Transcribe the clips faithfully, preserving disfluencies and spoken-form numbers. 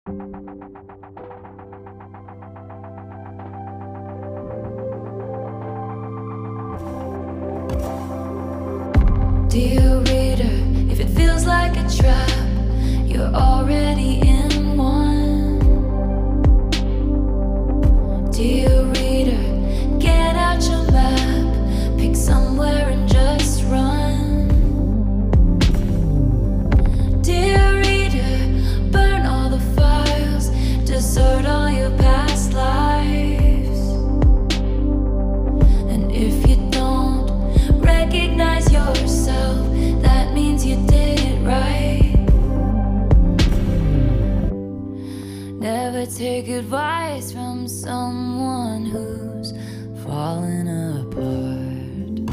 Dear reader, if it feels like a trap, you're already in one. Dear reader, get out your map, pick somewhere and just run. Dear reader, burn all the files, desert all your past lives. And if you don't recognize yourself, that means you did it right. Never take advice from someone who's falling apart.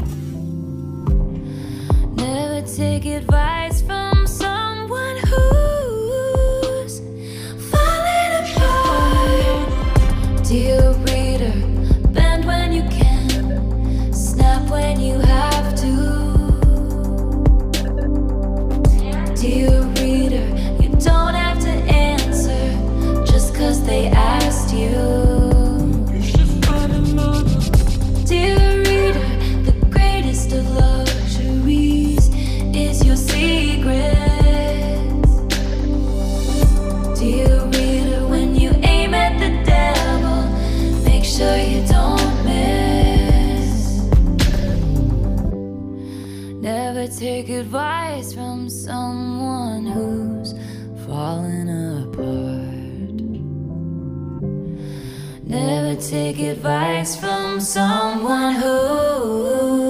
Never take advice from someone who's falling apart. Dear reader, bend when you can, snap when you have to. Dear reader, you don't have to answer just cause they asked you. Dear reader, the greatest of luxuries is your secrets. Dear reader, when you aim at the devil, make sure you don't miss. Never take advice from someone who's falling apart. Never take advice from someone who